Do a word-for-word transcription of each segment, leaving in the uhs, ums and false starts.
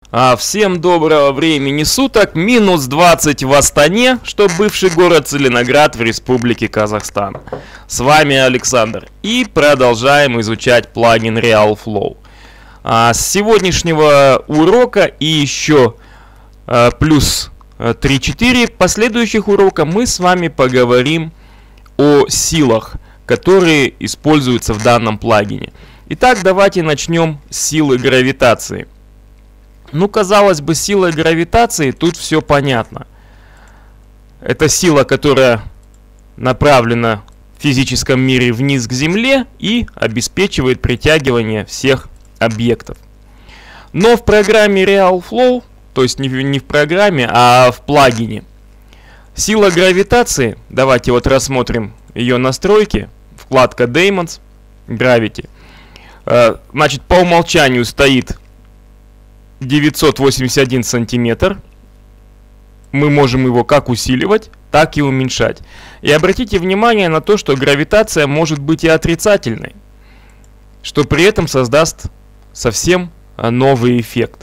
А всем доброго времени суток. Минус двадцать в Астане, что бывший город Целиноград в Республике Казахстан. С вами Александр. И продолжаем изучать плагин RealFlow. А с сегодняшнего урока и еще а, плюс три-четыре последующих урока мы с вами поговорим о силах, которые используются в данном плагине. Итак, давайте начнем с силы гравитации. Ну, казалось бы, сила гравитации, тут все понятно. Это сила, которая направлена в физическом мире вниз к Земле и обеспечивает притягивание всех объектов. Но в программе RealFlow, то есть не в, не в программе, а в плагине, сила гравитации, давайте вот рассмотрим ее настройки, вкладка Daemons, Gravity. Значит, по умолчанию стоит девятьсот восемьдесят один сантиметр. Мы можем его как усиливать, так и уменьшать. И обратите внимание на то, что гравитация может быть и отрицательной, что при этом создаст совсем новый эффект.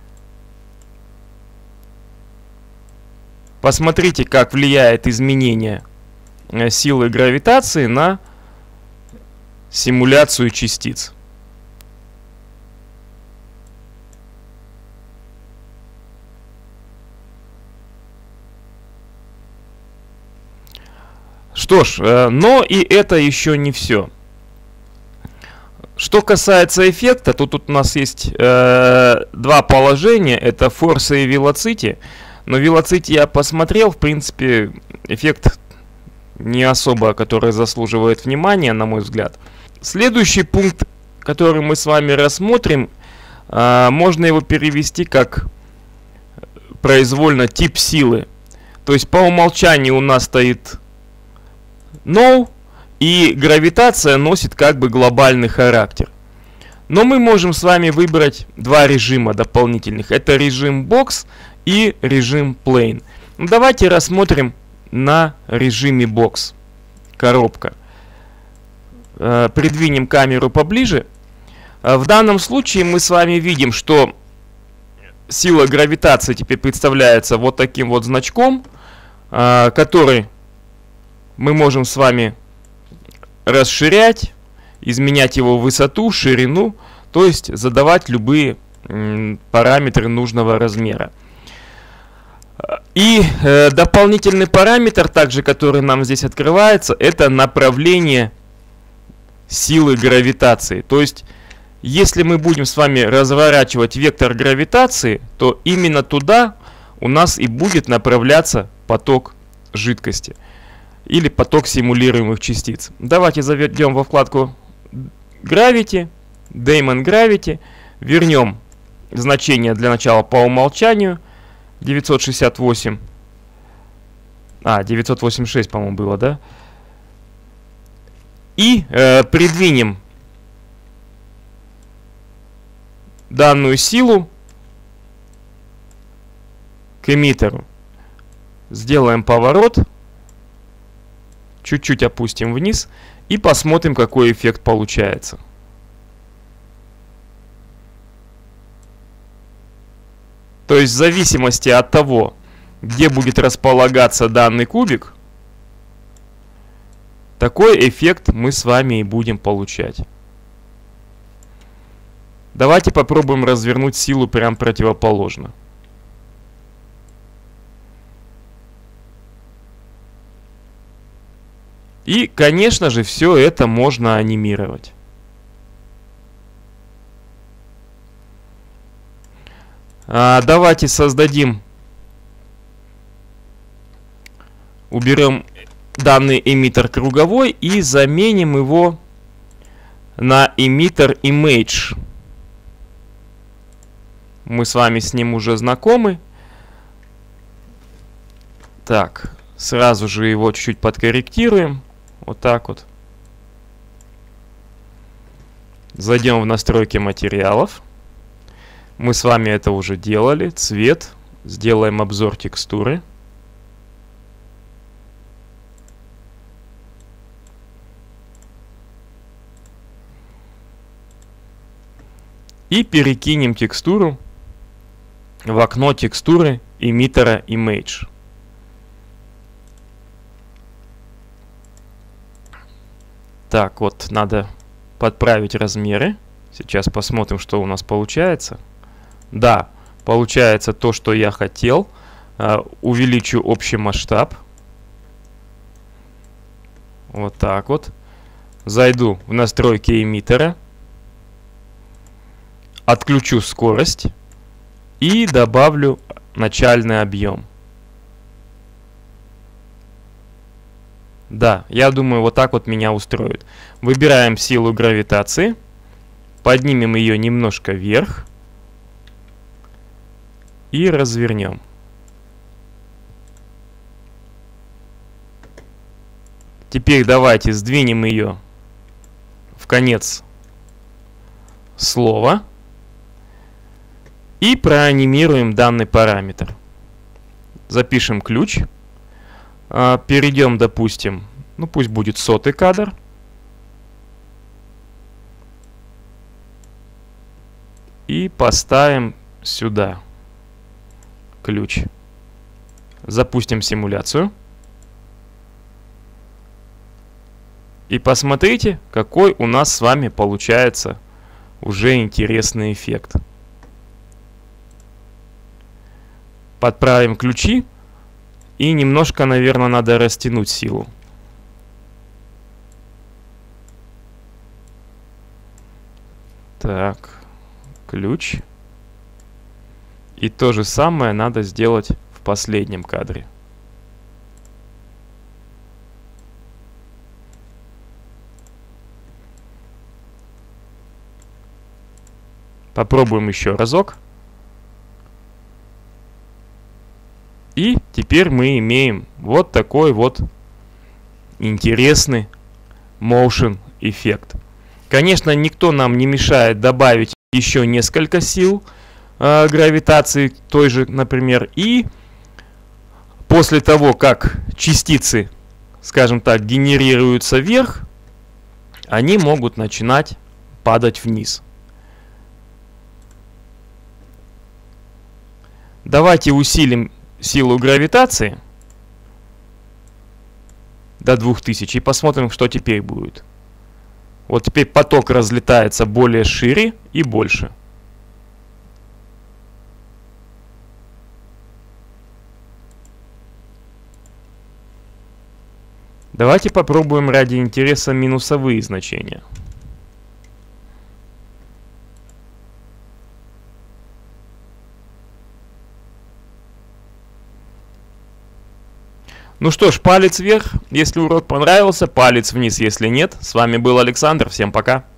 Посмотрите, как влияет изменение силы гравитации на симуляцию частиц. Что ж, но и это еще не все. Что касается эффекта, то тут у нас есть э, два положения. Это Force и Velocity. Но Velocity я посмотрел, в принципе, эффект не особо, который заслуживает внимания, на мой взгляд. Следующий пункт, который мы с вами рассмотрим, э, можно его перевести как произвольно тип силы. То есть по умолчанию у нас стоит No, и гравитация носит как бы глобальный характер. Но мы можем с вами выбрать два режима дополнительных. Это режим Box и режим Plane. Ну, давайте рассмотрим на режиме Box. Коробка. Э, придвинем камеру поближе. Э, в данном случае мы с вами видим, что сила гравитации теперь представляется вот таким вот значком, э, который мы можем с вами расширять, изменять его высоту, ширину, то есть задавать любые м, параметры нужного размера. И э, дополнительный параметр, также который нам здесь открывается, это направление силы гравитации. То есть, если мы будем с вами разворачивать вектор гравитации, то именно туда у нас и будет направляться поток жидкости. Или поток симулируемых частиц. Давайте заведем во вкладку Gravity, Daemon Gravity, вернем значение для начала по умолчанию девятьсот шестьдесят восемь, а, девятьсот восемьдесят шесть, по-моему, было, да? И э, придвинем данную силу к эмиттеру. Сделаем поворот. Чуть-чуть опустим вниз и посмотрим, какой эффект получается. То есть в зависимости от того, где будет располагаться данный кубик, такой эффект мы с вами и будем получать. Давайте попробуем развернуть силу прям противоположно. И, конечно же, все это можно анимировать. А, давайте создадим, уберем данный эмиттер круговой и заменим его на эмиттер Image. Мы с вами с ним уже знакомы. Так, сразу же его чуть-чуть подкорректируем. Вот так вот. Зайдем в настройки материалов. Мы с вами это уже делали. Цвет. Сделаем обзор текстуры. И перекинем текстуру в окно текстуры эмиттера Image. Так, вот надо подправить размеры. Сейчас посмотрим, что у нас получается. Да, получается то, что я хотел. Uh, увеличу общий масштаб. Вот так вот. Зайду в настройки эмиттера. Отключу скорость. И добавлю начальный объем. Да, я думаю, вот так вот меня устроит. Выбираем силу гравитации. Поднимем ее немножко вверх. И развернем. Теперь давайте сдвинем ее в конец слова и проанимируем данный параметр. Запишем ключ. Перейдем, допустим, ну пусть будет сотый кадр. И поставим сюда ключ. Запустим симуляцию. И посмотрите, какой у нас с вами получается уже интересный эффект. Подправим ключи. И немножко, наверное, надо растянуть силу. Так, ключ. И то же самое надо сделать в последнем кадре. Попробуем еще разок. И теперь мы имеем вот такой вот интересный motion эффект. Конечно, никто нам не мешает добавить еще несколько сил э, гравитации той же, например. И после того, как частицы, скажем так, генерируются вверх, они могут начинать падать вниз. Давайте усилим силу гравитации до двух тысяч и посмотрим, что теперь будет. Вот теперь поток разлетается более шире и больше. Давайте попробуем ради интереса минусовые значения. Ну что ж, палец вверх, если урок понравился, палец вниз, если нет. С вами был Александр, всем пока.